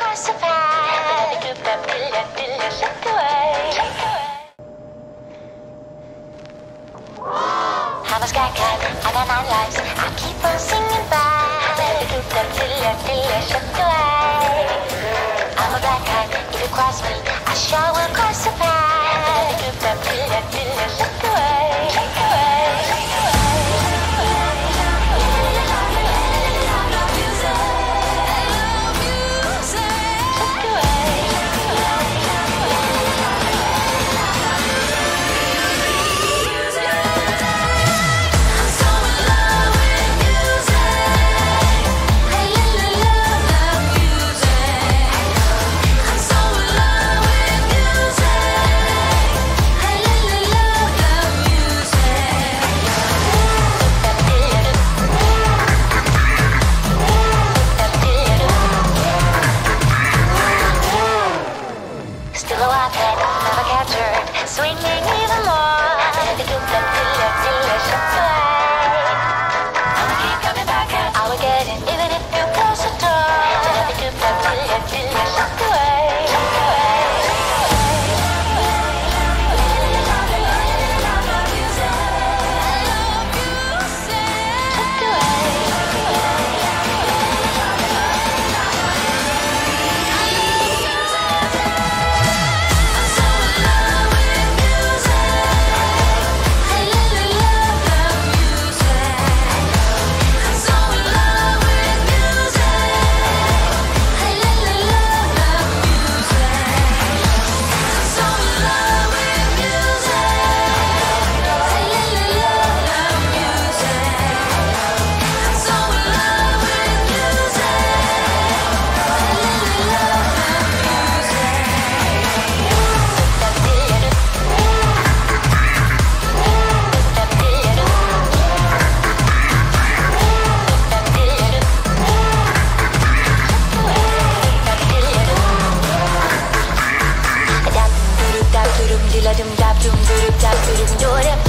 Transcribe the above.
I'm a sky cat, I got 9 lives. I keep on singing by. I'm a black cat, if you cross me, I shall will crucify. Never captured, swinging even more. I'ma keep coming back and I will get in, even if you close the Diladım dap dum durup dap durup